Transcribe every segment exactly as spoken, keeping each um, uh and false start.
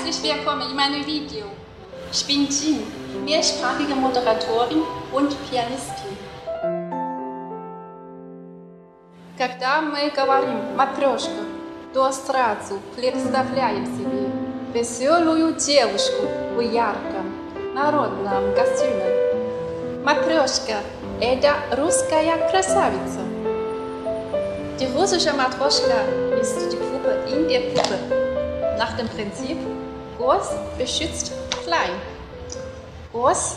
Herzlich willkommen in meinem Video. Ich bin Jean, mehrsprachige Moderatorin und Pianistin. Когда мы говорим «матрешка», то сразу представляем себе веселую девушку в ярком народном костюме. Матрешка – это русская красавица. Die russische Matroschka ist die Puppe in der Puppe. Nach dem Prinzip, groß beschützt klein. Groß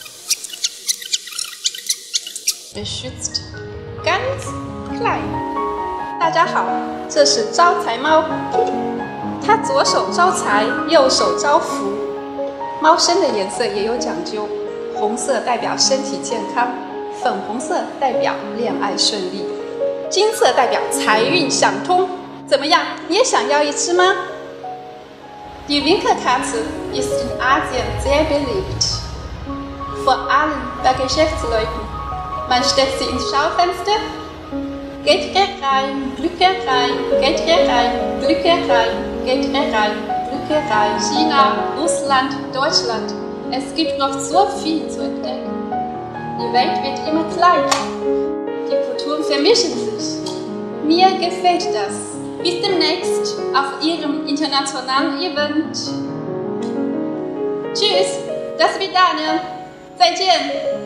beschützt ganz klein. 大家好，这是招财猫，它左手招财，右手招福。猫身的颜色也有讲究，红色代表身体健康，粉红色代表恋爱顺利，金色代表财运想通。怎么样，你也想要一只吗？ Die Winkelkatze ist in Asien sehr beliebt, vor allem bei Geschäftsleuten. Man stellt sie ins Schaufenster, Geld herein, Glück herein, Geld herein, Glück herein, Geld herein, Glück herein. China, Russland, Deutschland, es gibt noch so viel zu entdecken. Die Welt wird immer kleiner, die Kulturen vermischen sich. Mir gefällt das. Bis demnächst auf Ihrem internationalen Event. Tschüss, до свидания, 再见。